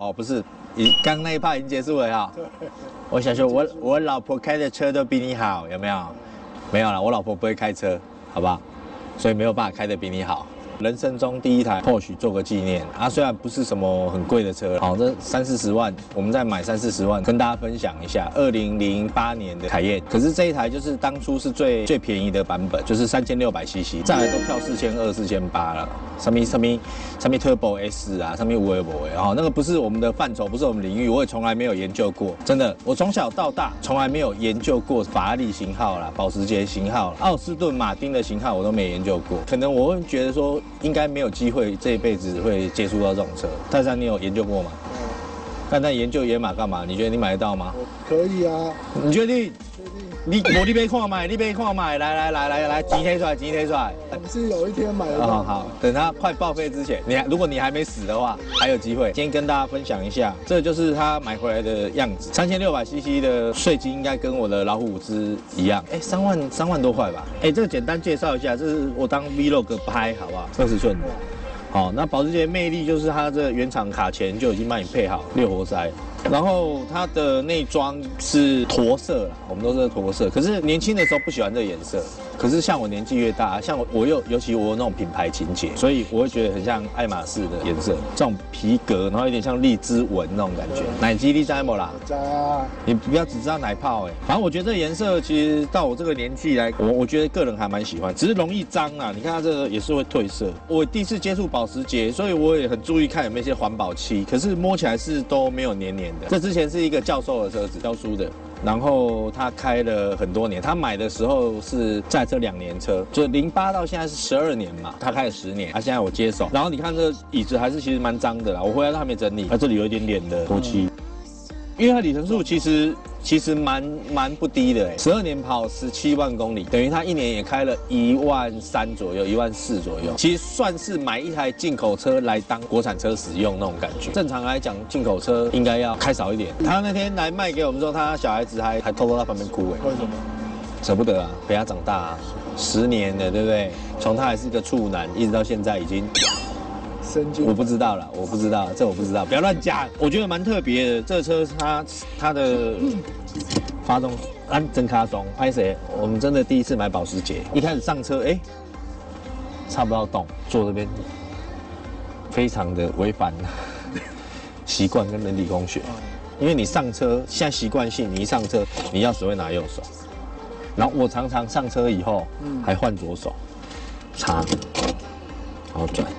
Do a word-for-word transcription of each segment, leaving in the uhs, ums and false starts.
哦，不是，已刚那一趴已经结束了哈。我想说我，我老婆开的车都比你好，有没有？没有啦，我老婆不会开车，好不好？所以没有办法开的比你好。人生中第一台 Porsche 做个纪念啊，虽然不是什么很贵的车，好，这三四十万，我们再买三四十万，跟大家分享一下，二零零八年的凯宴，可是这一台就是当初是最最便宜的版本，就是三千六百 C C， 再来都跳四千二、四千八了，上面上面上面 Turbo S 啊，上面无为不为，哦，那个不是我们的范畴，不是我们领域，我也从来没有研究过，真的，我从小到大从来没有研究过法拉利型号啦、保时捷型号啦、奥斯顿马丁的型号，我都没研究过，可能我会觉得说。应该没有机会这一辈子会接触到这种车。泰山，你有研究过吗？嗯。但那研究野马干嘛？你觉得你买得到吗？ 我可以啊。 你确定？ 确定。 你我你别看买，你别看买，来来来来来，钱贴出来，钱贴出来。 我是有一天买的。 好好，等它快报废之前，你还如果你还没死的话，还有机会。今天跟大家分享一下，这就是他买回来的样子。三千六百 C C 的税金应该跟我的老虎伍兹一样，哎，三万三万多块吧。哎，这个简单介绍一下，这是我当 Vlog 拍，好不好？二十寸的。好，那保时捷的魅力就是它这原厂卡钳就已经帮你配好六活塞，然后它的内装是驼色啦，我们都是驼色。可是年轻的时候不喜欢这个颜色，可是像我年纪越大，像我我又尤其我有那种品牌情节，所以我会觉得很像爱马仕的颜色，这种皮革，然后有点像荔枝纹那种感觉。奶基你知不啦？ 知啊。 你不要只知道奶泡哎、欸，反正我觉得这个颜色其实到我这个年纪来，我我觉得个人还蛮喜欢，只是容易脏啊。你看它这个也是会褪色。我第一次接触保时捷，所以我也很注意看有没有一些环保漆，可是摸起来是都没有黏黏的。这之前是一个教授的车子，教书的。然后他开了很多年，他买的时候是这台车两年车，就零八到现在是十二年嘛，他开了十年，他、啊、现在我接手。然后你看这椅子还是其实蛮脏的啦，我回来都还没整理，它这里有一点点的脱漆，因为它里程数其实其实蛮蛮不低的哎，十二年跑十七万公里，等于他一年也开了一万三左右，一万四左右，其实算是买一台进口车来当国产车使用那种感觉。正常来讲，进口车应该要开少一点。他那天来卖给我们之后，他小孩子还还偷偷在旁边哭哎， 为什么？ 舍不得啊，陪他长大啊，十年了，对不对？从他还是个处男，一直到现在已经。我不知道了，我不知道，这我不知道，不要乱讲。我觉得蛮特别的，这车它它的发动按真卡松，拍谁？我们真的第一次买保时捷，一开始上车，哎、欸，插不到洞，坐这边非常的违反习惯跟人体工学，因为你上车现在习惯性，你一上车你钥匙会拿右手，然后我常常上车以后还换左手插，然后转。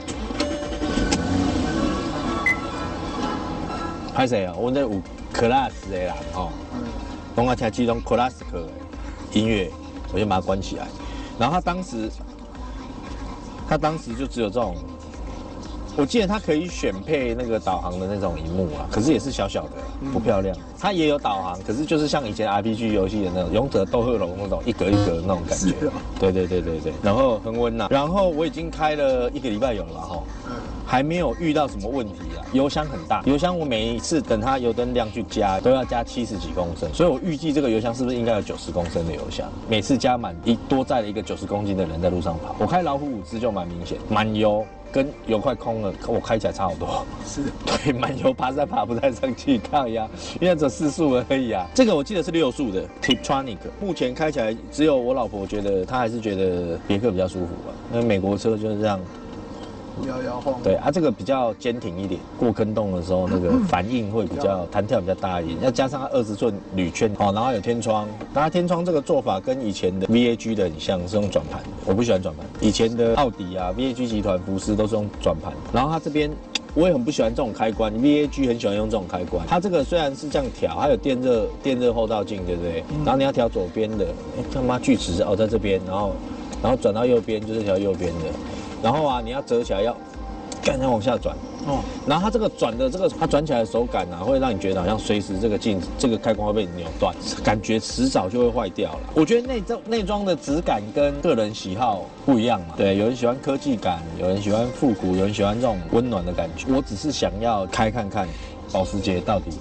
拍谁啊？我这有 class 的啦，哦，讲我听这种 classic 的音乐，我就把它关起来。然后他当时，他当时就只有这种，我记得他可以选配那个导航的那种萤幕啊，可是也是小小的，不漂亮。它也有导航，可是就是像以前 R P G 游戏的那种《勇者斗恶龙》那种一格一格的那种感觉。对对对对对。然后很温呐。然后我已经开了一个礼拜有了哈。还没有遇到什么问题啊，油箱很大，油箱我每一次等它油灯亮去加，都要加七十几公升，所以我预计这个油箱是不是应该有九十公升的油箱？每次加满一多载了一个九十公斤的人在路上跑。我开老虎伍兹就蛮明显，满油跟油快空了，我开起来差好多。是，对，满油爬山爬不太上去，抗压，因为只有四速而已啊。这个我记得是六速的 Tiptronic， 目前开起来只有我老婆觉得她还是觉得别克比较舒服吧，因为美国车就是这样。 摇摇晃。 对啊，这个比较坚挺一点，过坑洞的时候那个反应会比较弹跳比较大一点，要加上它二十寸铝圈，好，然后有天窗，当然天窗这个做法跟以前的 V A G 的很像，是用转盘的，我不喜欢转盘，以前的奥迪啊、V A G 集团、福斯都是用转盘，然后它这边。我也很不喜欢这种开关 ，V A G 很喜欢用这种开关。它这个虽然是这样调，还有电热电热后照镜，对不对？嗯、然后你要调左边的，哎他妈锯齿哦在这边，然后然后转到右边就是调右边的，然后啊你要折起来要，干要往下转。哦，然后它这个转的这个，它转起来的手感啊，会让你觉得好像随时这个镜子、这个开关会被扭断，感觉迟早就会坏掉了。我觉得内装内装的质感跟个人喜好不一样嘛。对，有人喜欢科技感，有人喜欢复古，有人喜欢这种温暖的感觉。我只是想要开看看保时捷到底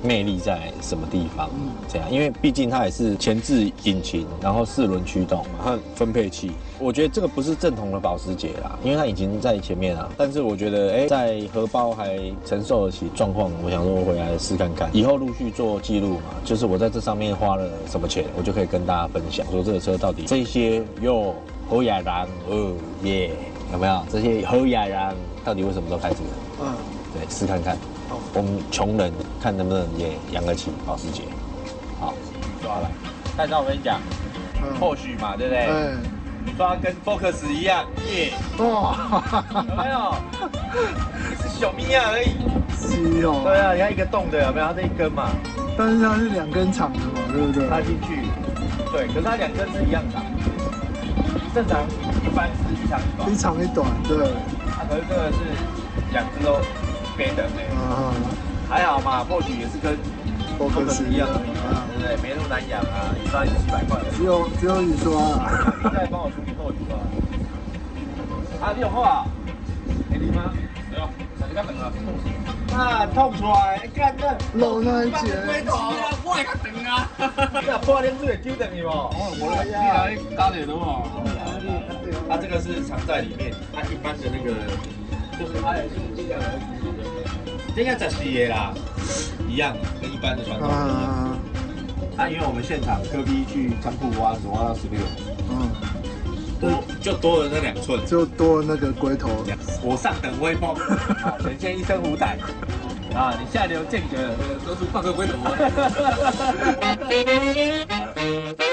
魅力在什么地方？ 嗯这样，因为毕竟它也是前置引擎，然后四轮驱动嘛，它分配器，我觉得这个不是正统的保时捷啦，因为它引擎在前面啊。但是我觉得，哎，在荷包还承受得起状况，我想说回来试看看，以后陆续做记录嘛，就是我在这上面花了什么钱，我就可以跟大家分享，说这个车到底这些又侯亚郎，哦耶，有没有这些侯亚郎到底为什么都开这个？ 嗯， 对，试看看。 好， 我们穷人看能不能也养得起保时捷。好，抓来。但是我跟你讲， 嗯或许嘛，对不对？ 哎， 抓跟 Focus 一样，耶， 哇， 有没有？是小咪呀而已。 是哦， 对啊，你看一个洞的，有没有？它这一根嘛， 但是它是两根长的嘛，对不对？ 插进去，对，可是它两根是一样长。正常一般是一长一短一，长一短，对， 啊，可是这个是两只都平等的， 啊， 还好嘛，或许也是跟波克斯一样而已嘛，对不对？没那么难养啊，一刷也是几百块而已。 只有只有雨刷啊， 你再帮我出去后雨吧。啊，你有货啊？给你吗？没有，你干等啊？啊，痛出来，干那漏那一节， 我会较长啊！ 你若破点水会揪等你无？ 我来呀，你加点的嘛。 它这个是藏在里面，它一般的那个就是它也是这样而已。这个十四个啦，一样，跟一般的传统一样。 啊， 啊，因为我们现场科 B 去仓库挖，只挖到十六， 嗯， 多就多了那两寸。 就多那个龟头， 我上等威风，啊，呈现一身虎胆。啊，你下流间隔， 都是半个龟头。